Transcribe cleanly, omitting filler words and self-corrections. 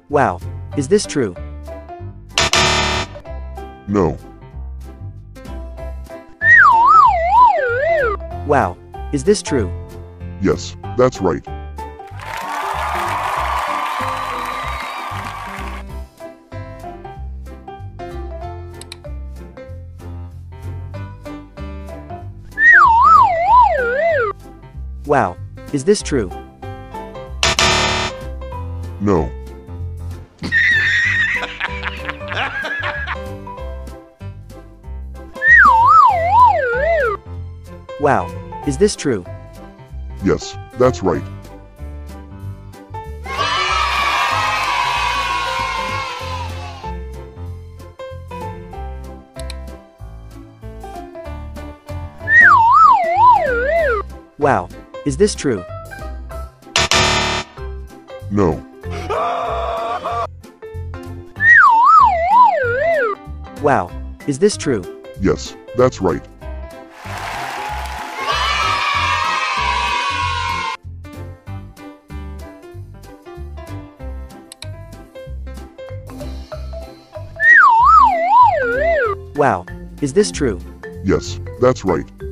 Wow. Is this true? No. Wow. Is this true? Yes, that's right. Wow. Is this true? No. Wow. Is this true? Yes, that's right. Wow. Is this true? No. Wow. Is this true? Yes, that's right. Wow. Is this true? Yes, that's right.